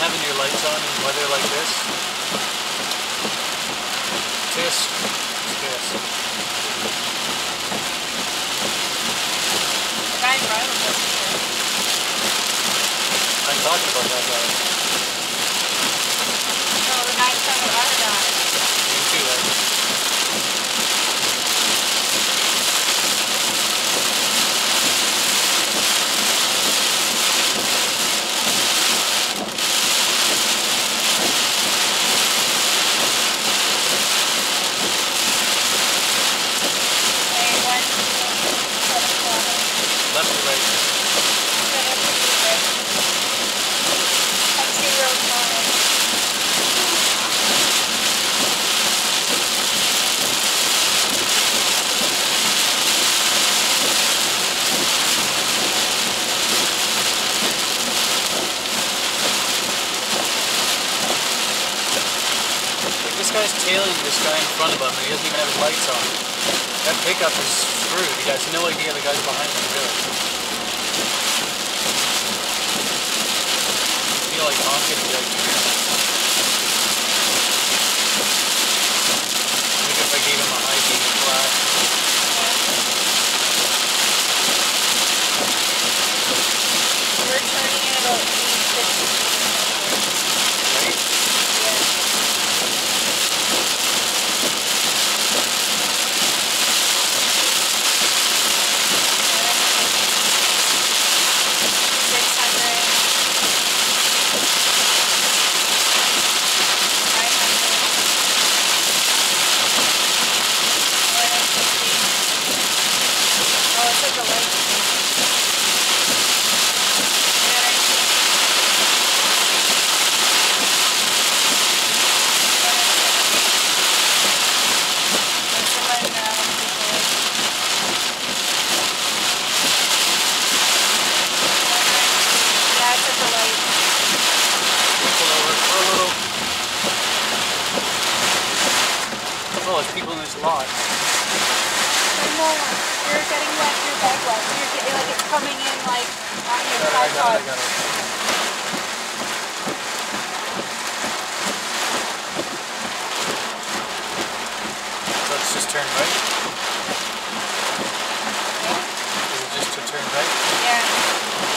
having your lights on in weather like this? Tisk. Tisk. The guy in front of us. I'm talking about that guy. No, the guy in front of our guy. Me too, right? Left or right? Like this guy's tailing this guy in front of him and he doesn't even have his lights on. That pickup is screwed. He has no idea the guy's behind him, really. I feel like honking and like, maybe if I gave him a high beam flash. We're turning at about 8:50. Right? Yeah. Oh, there's people in this lot. No, you're getting wet, your bag wet. You're getting, like it's coming in like on your tripod. I got it. So let's just turn right? Yeah. Is it just to turn right? Yeah.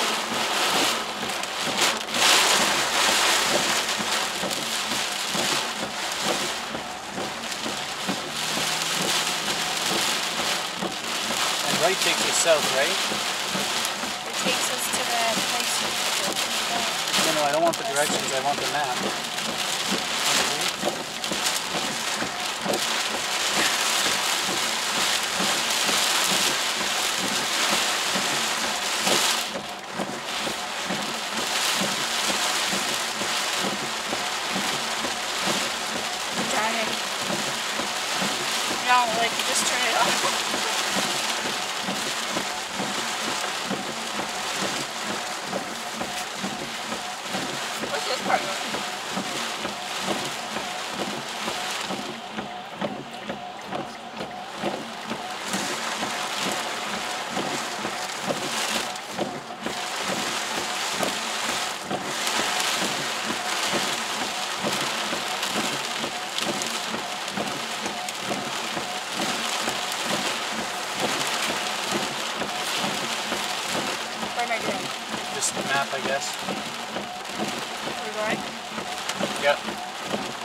Right takes us south, right? It takes us to that place you're supposed to No, I don't want the directions, I want the map. Darn it. No, like you just turn it off. What am I doing? Just the map, I guess. We're going? Yep.